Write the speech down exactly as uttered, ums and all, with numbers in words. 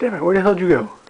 Damn it, where the hell did you go?